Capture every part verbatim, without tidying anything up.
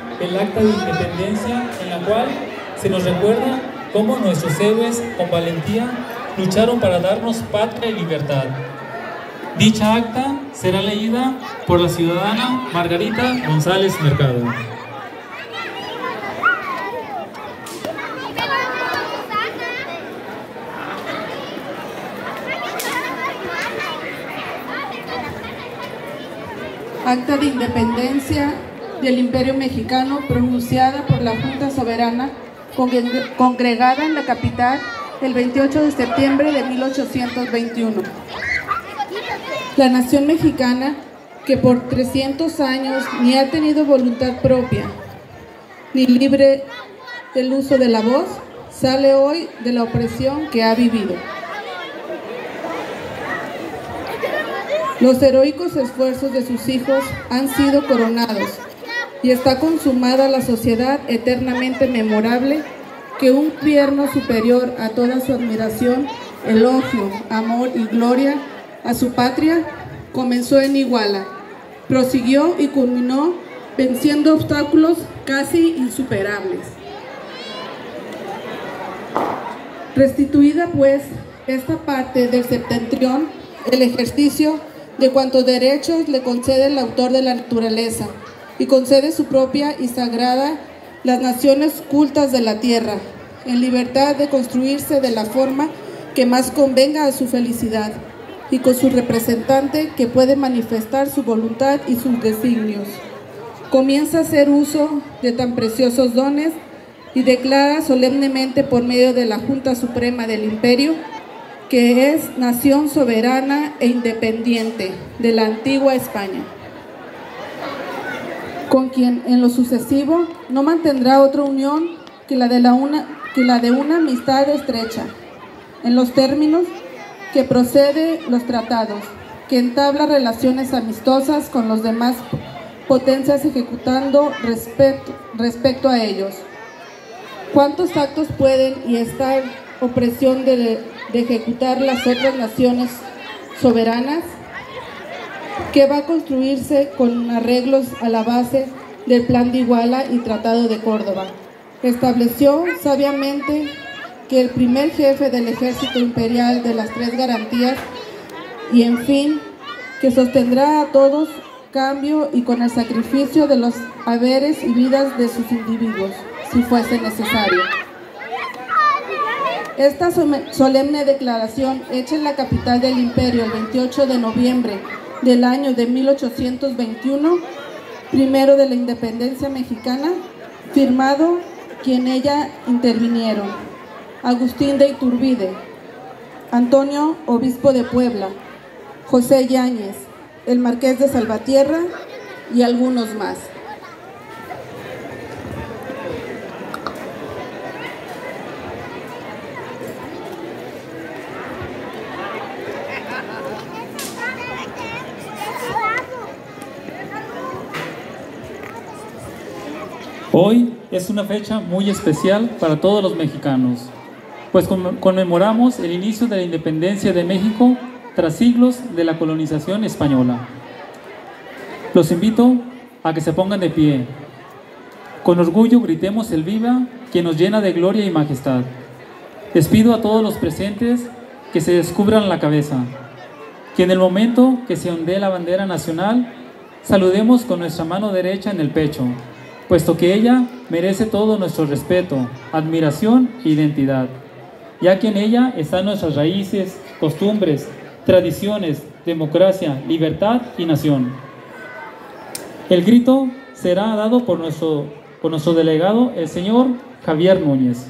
el Acta de Independencia, en la cual se nos recuerda cómo nuestros héroes con valentía lucharon para darnos patria y libertad. Dicha acta será leída por la ciudadana Margarita González Mercado. Acta de Independencia del Imperio Mexicano pronunciada por la Junta Soberana congregada en la capital el veintiocho de septiembre de mil ochocientos veintiuno. La nación mexicana, que por trescientos años ni ha tenido voluntad propia, ni libre del uso de la voz, sale hoy de la opresión que ha vivido. Los heroicos esfuerzos de sus hijos han sido coronados y está consumada la sociedad eternamente memorable que un gobierno superior a toda su admiración, elogio, amor y gloria a su patria comenzó en Iguala, prosiguió y culminó venciendo obstáculos casi insuperables. Restituida pues esta parte del septentrión, el ejercicio de cuantos derechos le concede el autor de la naturaleza y concede su propia y sagrada las naciones cultas de la tierra, en libertad de construirse de la forma que más convenga a su felicidad y con su representante que puede manifestar su voluntad y sus designios. Comienza a hacer uso de tan preciosos dones y declara solemnemente por medio de la Junta Suprema del Imperio que es nación soberana e independiente de la antigua España, con quien en lo sucesivo no mantendrá otra unión que la de, la una, que la de una amistad estrecha, en los términos que procede los tratados, que entabla relaciones amistosas con los demás potencias ejecutando respecto, respecto a ellos. ¿Cuántos actos pueden y esta opresión de, de ejecutar las otras naciones soberanas? Que va a construirse con arreglos a la base del Plan de Iguala y Tratado de Córdoba. Estableció sabiamente que el primer jefe del ejército imperial de las tres garantías y en fin, que sostendrá a todos cambio y con el sacrificio de los haberes y vidas de sus individuos, si fuese necesario. Esta solemne declaración, hecha en la capital del imperio el veintiocho de noviembre del año de mil ochocientos veintiuno, primero de la independencia mexicana, firmado quien ella intervinieron: Agustín de Iturbide, Antonio, obispo de Puebla, José Yáñez, el marqués de Salvatierra y algunos más. Hoy es una fecha muy especial para todos los mexicanos, pues conmemoramos el inicio de la independencia de México tras siglos de la colonización española. Los invito a que se pongan de pie. Con orgullo gritemos el viva que nos llena de gloria y majestad. Les pido a todos los presentes que se descubran la cabeza, que en el momento que se ondee la bandera nacional, saludemos con nuestra mano derecha en el pecho, puesto que ella merece todo nuestro respeto, admiración e identidad, ya que en ella están nuestras raíces, costumbres, tradiciones, democracia, libertad y nación. El grito será dado por nuestro, por nuestro delegado, el señor Javier Núñez.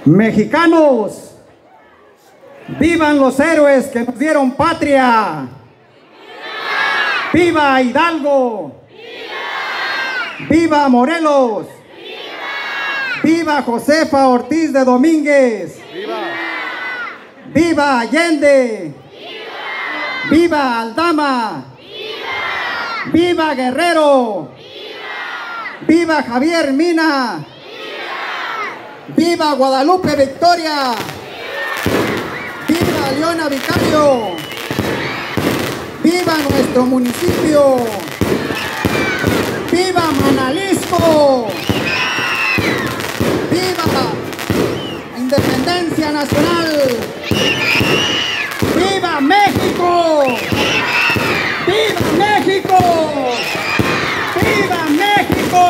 Mexicanos, vivan los héroes que nos dieron patria. ¡Viva Hidalgo! ¡Viva, ¡Viva Morelos! ¡Viva, ¡Viva Josefa Ortiz de Domínguez! ¡Viva, ¡Viva Allende! ¡Viva, ¡Viva Aldama! ¡Viva, ¡Viva Guerrero! ¡Viva, ¡Viva Javier Mina! ¡Viva, ¡Viva Guadalupe Victoria! ¡Viva, ¡Viva Leona Vicario! ¡Viva nuestro municipio! ¡Viva Manalisco! ¡Viva Independencia Nacional! ¡Viva México! ¡Viva México! ¡Viva México!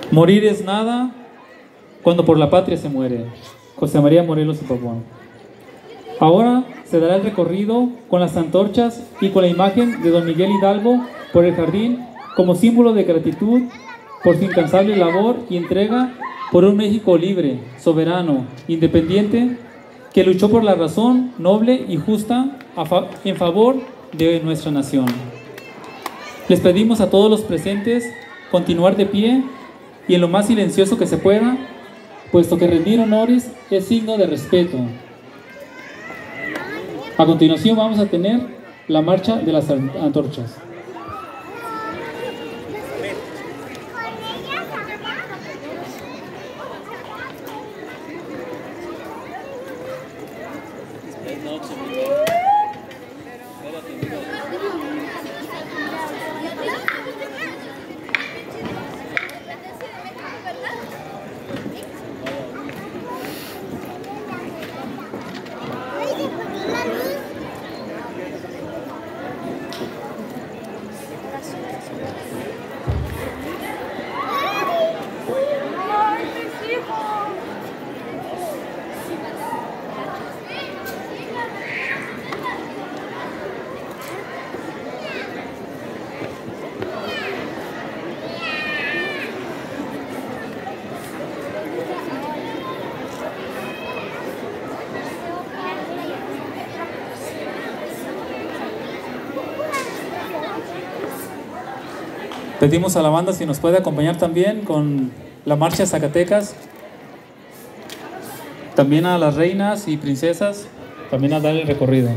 Morir es nada cuando por la patria se muere. José María Morelos y Pavón. Ahora se dará el recorrido con las antorchas y con la imagen de don Miguel Hidalgo por el jardín como símbolo de gratitud por su incansable labor y entrega por un México libre, soberano, independiente, que luchó por la razón noble y justa a fa- en favor de nuestra nación. Les pedimos a todos los presentes continuar de pie y en lo más silencioso que se pueda, puesto que rendir honores es signo de respeto. A continuación vamos a tener la marcha de las antorchas. Pedimos a la banda si nos puede acompañar también con la marcha Zacatecas, también a las reinas y princesas, también a dar el recorrido.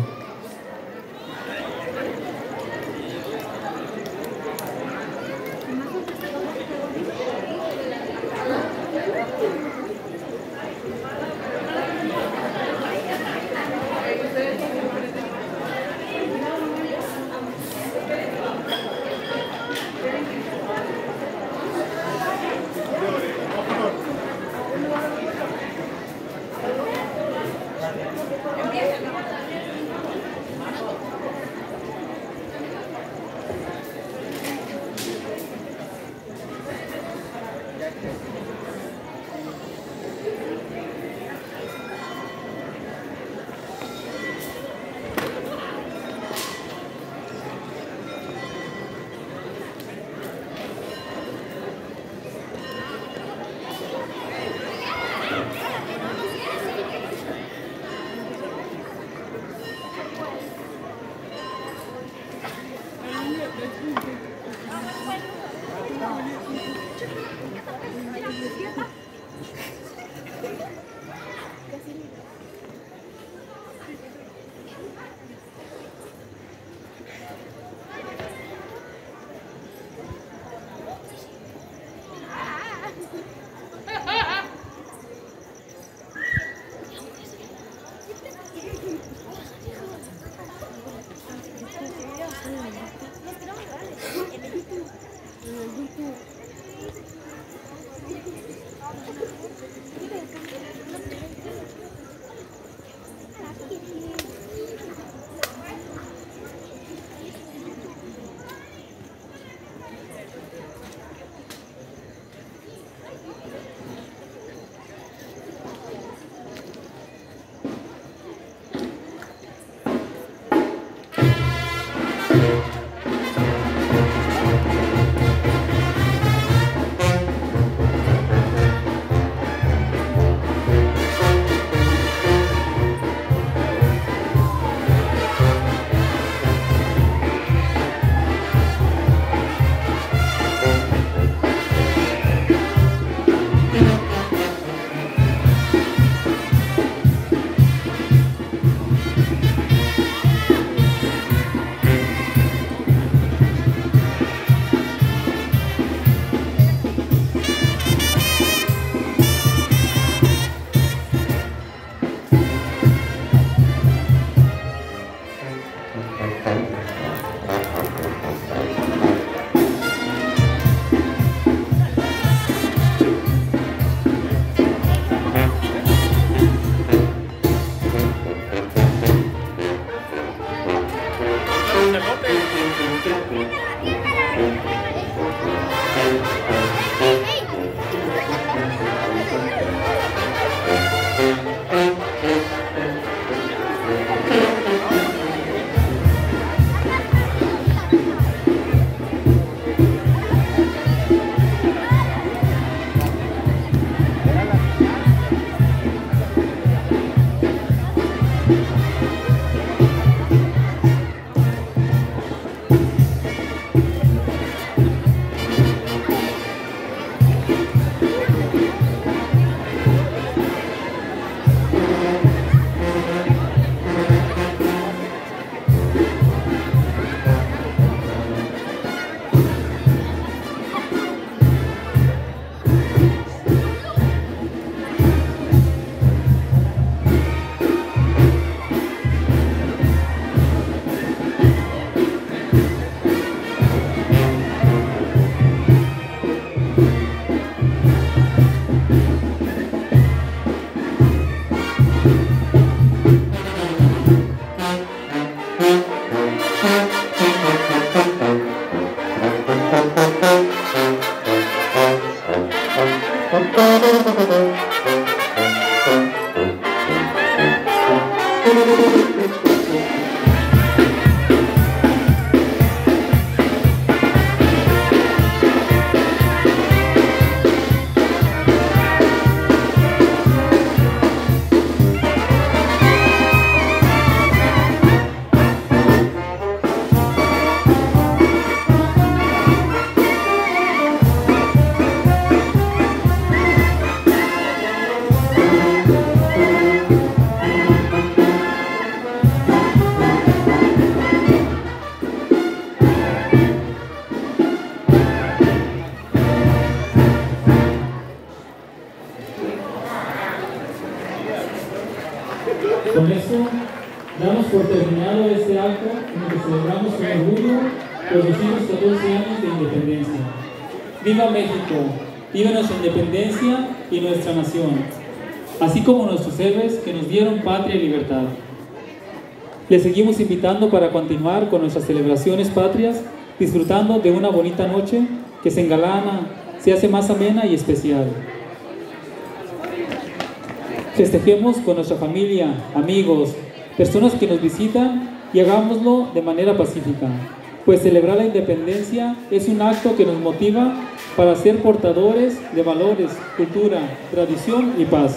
Con esto, damos por terminado este acto en el que celebramos con orgullo los doscientos catorce años de independencia. ¡Viva México! ¡Viva nuestra independencia y nuestra nación! Así como nuestros héroes que nos dieron patria y libertad. Les seguimos invitando para continuar con nuestras celebraciones patrias, disfrutando de una bonita noche que se engalana, se hace más amena y especial. Festejemos con nuestra familia, amigos, personas que nos visitan y hagámoslo de manera pacífica, pues celebrar la independencia es un acto que nos motiva para ser portadores de valores, cultura, tradición y paz.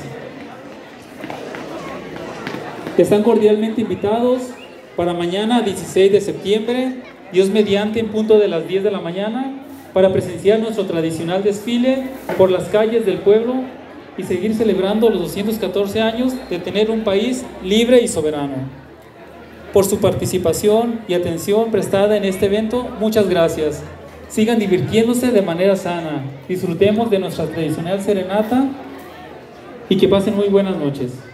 Están cordialmente invitados para mañana dieciséis de septiembre, Dios mediante, en punto de las diez de la mañana, para presenciar nuestro tradicional desfile por las calles del pueblo y seguir celebrando los doscientos catorce años de tener un país libre y soberano. Por su participación y atención prestada en este evento, muchas gracias. Sigan divirtiéndose de manera sana, disfrutemos de nuestra tradicional serenata y que pasen muy buenas noches.